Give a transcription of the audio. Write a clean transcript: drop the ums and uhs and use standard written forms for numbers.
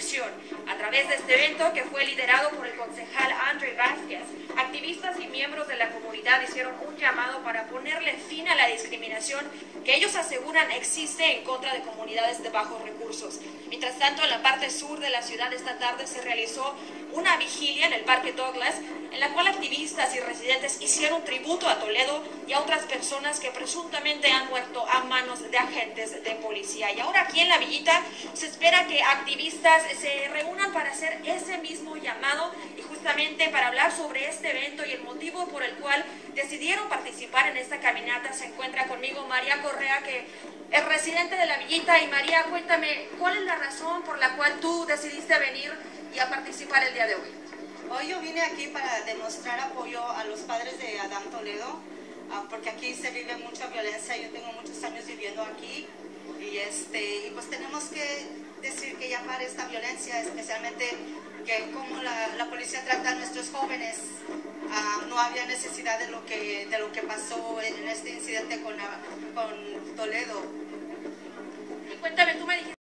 acción. A través de este evento, que fue liderado por el concejal André Vázquez, activistas y miembros de la comunidad hicieron un llamado para ponerle fin a la discriminación que ellos aseguran existe en contra de comunidades de bajos recursos. Mientras tanto, en la parte sur de la ciudad esta tarde se realizó una vigilia en el Parque Douglas, en la cual activistas y residentes hicieron tributo a Toledo y a otras personas que presuntamente han muerto a manos de agentes de policía. Y ahora aquí en La Villita se espera que activistas se reúnan para hacer ese mismo llamado y justamente para hablar sobre este evento y el motivo por el cual decidieron participar en esta caminata. Se encuentra conmigo María Correa, que es residente de La Villita. Y María, cuéntame, ¿cuál es la razón por la cual tú decidiste venir y a participar el día de hoy? Hoy yo vine aquí para demostrar apoyo a los padres de Adán Toledo, porque aquí se vive mucha violencia. Yo tengo muchos años viviendo aquí y pues tenemos que decir que ya pare esta violencia, especialmente que como la policía trata a nuestros jóvenes. No había necesidad de lo que pasó en este incidente con Toledo. Y cuéntame, tú me dijiste